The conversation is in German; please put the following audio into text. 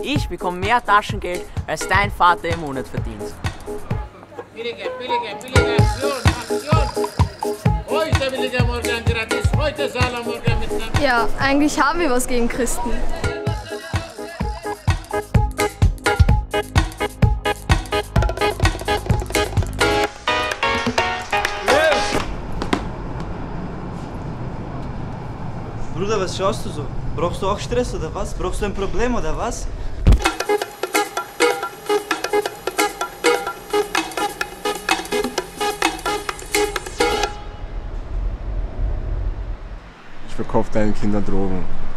Ich bekomme mehr Taschengeld, als dein Vater im Monat verdient. Billige Aktion, Aktion! Heute billige, morgen gratis, heute Salam, morgen mit. Ja, eigentlich haben wir was gegen Christen. Bruder, was schaust du so? Brauchst du auch Stress oder was? Brauchst du ein Problem oder was? Ich verkaufe deinen Kindern Drogen.